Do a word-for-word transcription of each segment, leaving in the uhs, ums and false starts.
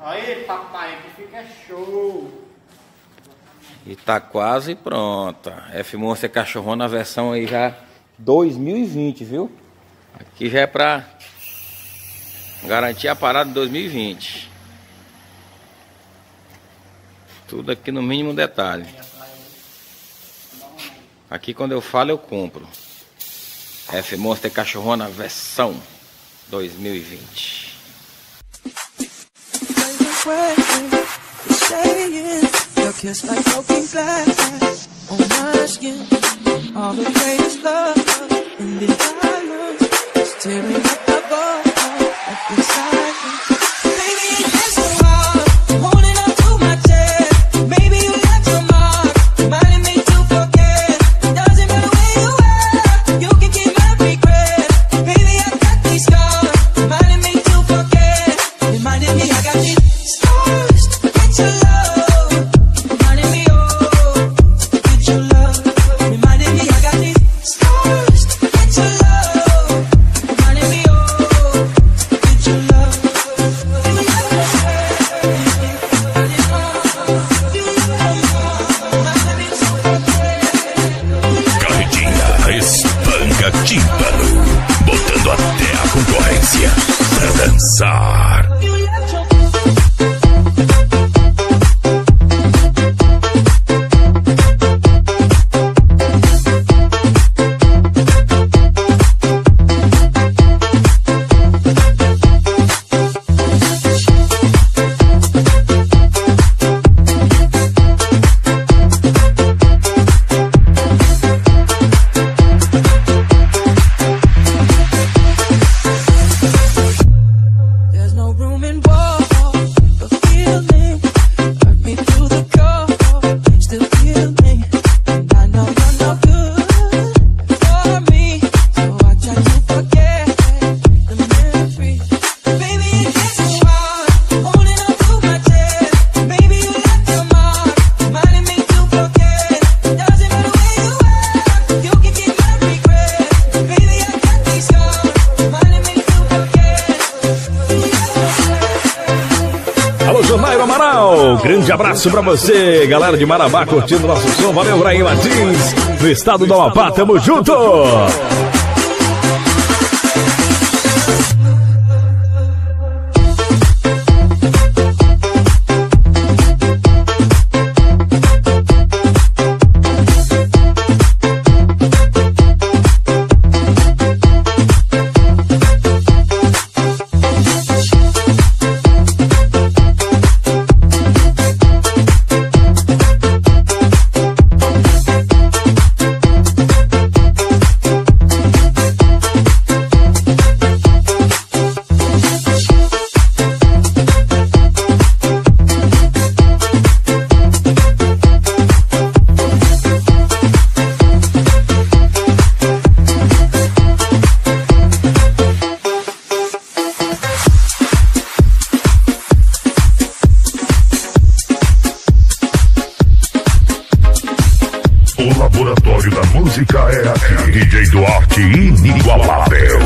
Aí, papai, que fica show. E tá quase pronta. F-Monster Cachorrona, a versão aí já dois mil e vinte, viu? Aqui já é pra garantir a parada de dois mil e vinte. Tudo aqui no mínimo detalhe. Aqui quando eu falo eu compro. F-Monster Cachorrona versão dois mil e vinte. Your kiss like broken glass on my skin. All the greatest love in the diamonds, just tearing up the ball of the silence. Baby, it gets so hard, I'm holding on to my chest. Maybe you left your mark, reminding me to forget. It doesn't matter where you are, you can keep my regret. Baby, I got these scars, reminding me to forget. Reminding me I got these scars to get your love. Botando até a concorrência pra dançar. Grande abraço pra você, galera de Marabá, curtindo nosso som. Valeu, Raim Martins, no estado do Amapá, tamo junto! É aqui, D J Duarte inigualável.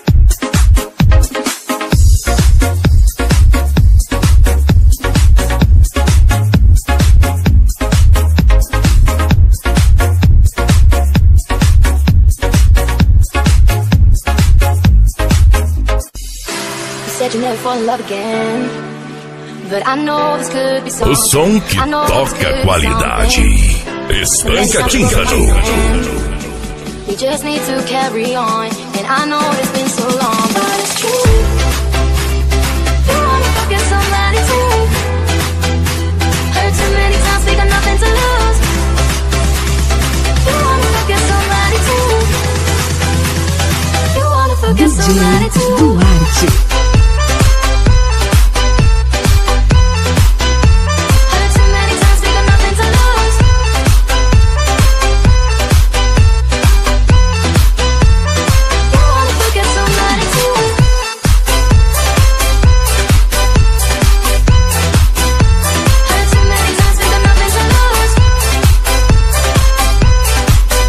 O som que toca qualidade. Espanca Tímpano. We just need to carry on, and I know it's been so long, but it's true. You wanna forget somebody too. Hurt too many times, we got nothing to lose. You wanna forget somebody too. You wanna forget somebody too. Duarte.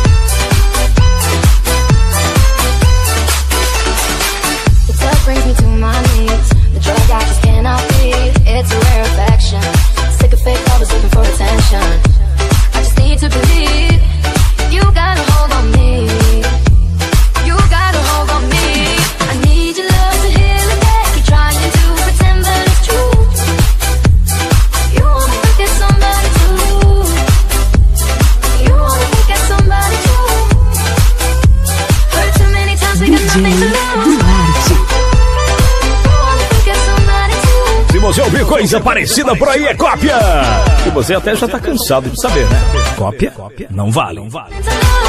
Brings me to coisa parecida por aí é cópia. E você até já tá cansado de saber, né? Cópia não vale. Não vale.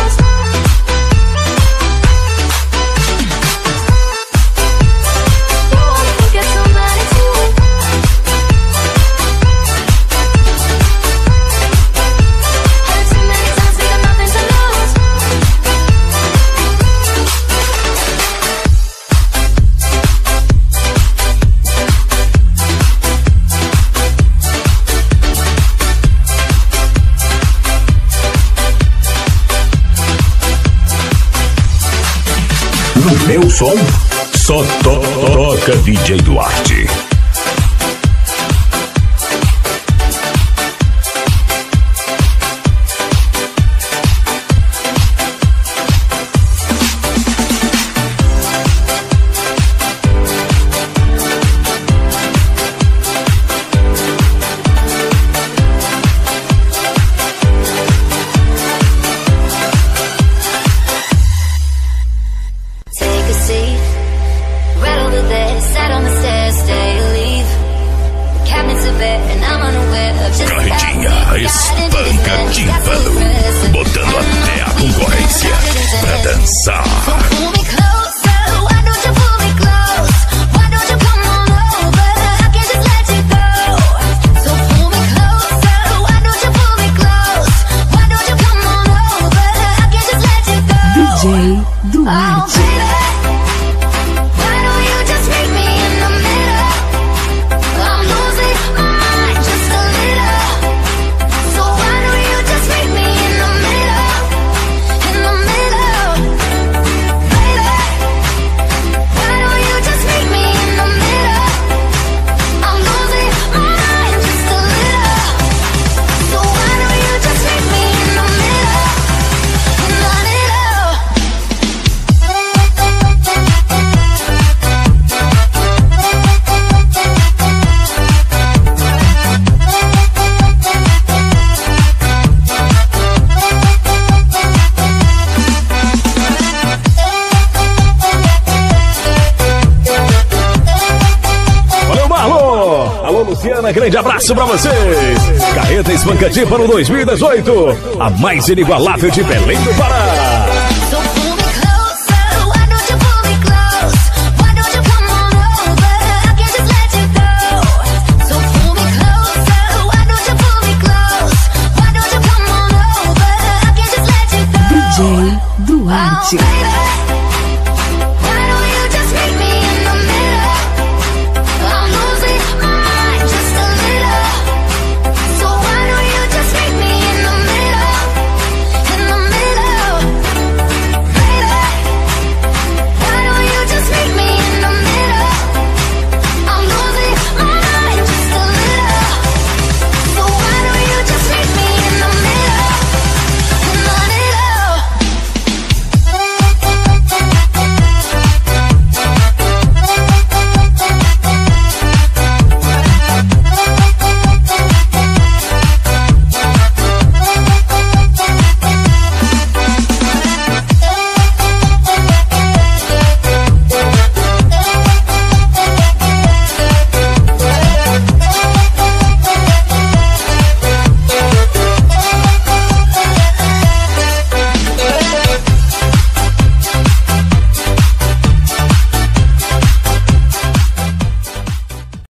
No meu som, só to toca D J Duarte. Carretinha espanca tímpano, botando até a concorrência pra dançar. D J Duarte. Luciana, grande abraço pra vocês. Carreta Espanca Tímpano dois mil e dezoito, a mais inigualável de Belém do Pará. D J Duarte.